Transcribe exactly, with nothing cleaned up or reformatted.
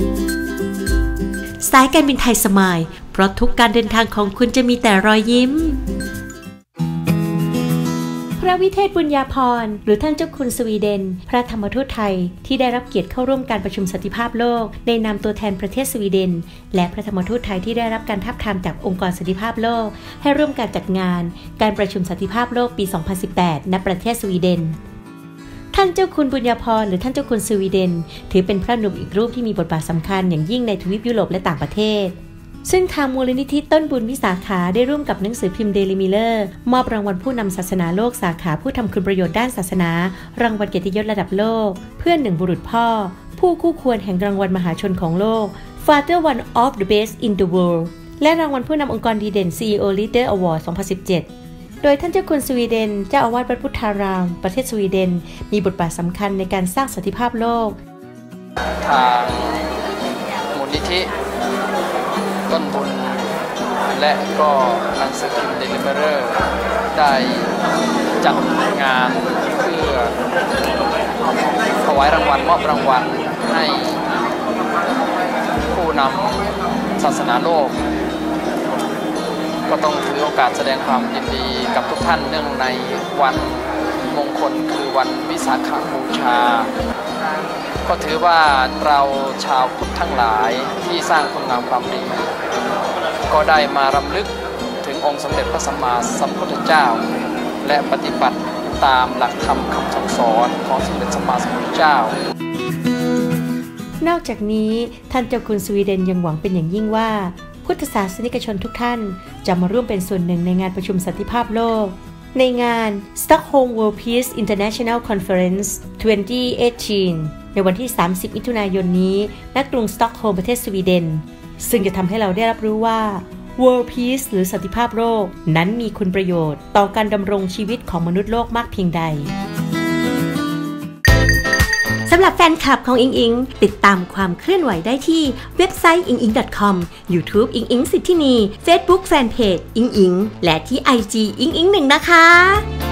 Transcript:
สายการบินไทยสมายเพราะทุกการเดินทางของคุณจะมีแต่รอยยิ้มพระวิเทศบุญญาภรณ์หรือท่านเจ้าคุณสวีเดนพระธรรมทูตไทยที่ได้รับเกียรติเข้าร่วมการประชุมสันติภาพโลกในนามตัวแทนประเทศสวีเดนและพระธรรมทูตไทยที่ได้รับการทาบทามจากองค์กรสันติภาพโลกให้ร่วมการจัดงานการประชุมสันติภาพโลกปี สองพันสิบแปด ณ ประเทศสวีเดนท่านเจ้าคุณบุญญาภรณ์หรือท่านเจ้าคุณสวีเดนถือเป็นพระหนุ่มอีกรูปที่มีบทบาทสำคัญอย่างยิ่งในทวีปยุโรปและต่างประเทศซึ่งทางมูลนิธิต้นบุญวิสาขาได้ร่วมกับหนังสือพิมพ์เดลิมิเลอร์มอบรางวัลผู้นำศาสนาโลกสาขาผู้ทำคุณประโยชน์ด้านศาสนารางวัลเกียรติยศระดับโลกเพื่อนหนึ่งบุรุษพ่อผู้คู่ควรแห่งรางวัลมหาชนของโลก Father One of the Best in the World และรางวัลผู้นำองค์กรดีเด่น ซี อี โอ Leader Award สองพันสิบเจ็ดโดยท่านเจ้าคุณสวีเดนเจ้าอาวาสวัดพุทธารามประเทศสวีเดนมีบทบาทสำคัญในการสร้างสันติภาพโลกทางมูลนิธิต้นบุญและก็หนังสือพิมพ์เดลิเมอร์ได้จัดงานเพื่อถวายรางวัลมอบรางวัลให้ผู้นำศาสนาโลกก็ต้องถือโอกาสแสดงความยินดีกับทุกท่านเนื่องในวันมงคลคือวันวิสาขบูชาก็ถือว่าเราชาวพุทธทั้งหลายที่สร้างคุณงามความดีก็ได้มารำลึกถึงองค์สมเด็จพระสัมมาสัมพุทธเจ้าและปฏิบัติตามหลักธรรมคำสั่งสอนของสมเด็จสัมมาสัมพุทธเจ้านอกจากนี้ท่านเจ้าคุณสวีเดนยังหวังเป็นอย่างยิ่งว่าพุทธศาสนิกชนทุกท่านจะมาร่วมเป็นส่วนหนึ่งในงานประชุมสันติภาพโลกในงาน Stockholm World Peace International Conference สองพันสิบแปด ในวันที่ สามสิบ มิถุนายนนี้ณ กรุงสต็อกโฮล์มประเทศสวีเดนซึ่งจะทำให้เราได้รับรู้ว่า World Peace หรือสันติภาพโลกนั้นมีคุณประโยชน์ต่อการดำรงชีวิตของมนุษย์โลกมากเพียงใดสำหรับแฟนคลับของอิงอิงติดตามความเคลื่อนไหวได้ที่เว็บไซต์ อิงอิง ดอท คอม YouTube อิงอิงสิทธินี Facebook Fanpage อิงอิงและที่ ไอ จี อิงอิงหนึ่งนะคะ